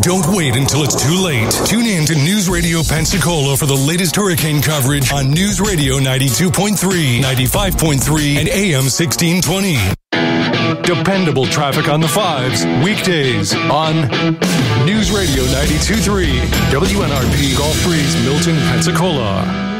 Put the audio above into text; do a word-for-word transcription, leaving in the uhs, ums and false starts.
Don't wait until it's too late. Tune in to News Radio Pensacola for the latest hurricane coverage on News Radio ninety-two point three, ninety-five point three, and A M sixteen twenty. Dependable traffic on the fives, weekdays on News Radio ninety-two point three, W N R P Gulf Breeze, Milton, Pensacola.